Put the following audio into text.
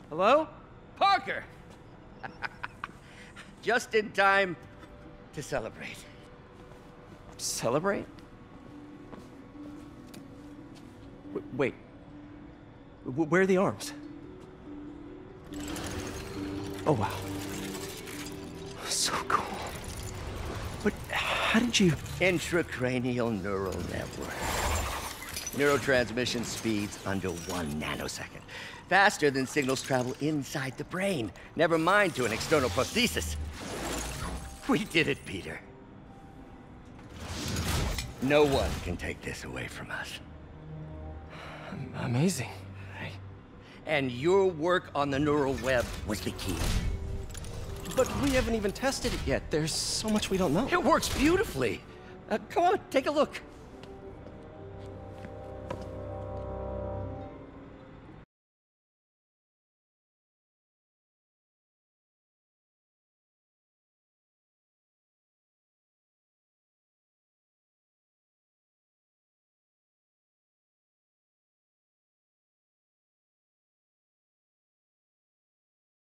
Hello? Parker! Just in time to celebrate. Celebrate? Wait. Where are the arms? Oh, wow. So cool. But how did you... Intracranial neural network. Neurotransmission speeds under 1 nanosecond. Faster than signals travel inside the brain. Never mind to an external prosthesis. We did it, Peter. No one can take this away from us. Amazing. And your work on the neural web was the key. But we haven't even tested it yet. There's so much we don't know. It works beautifully. Come on, take a look.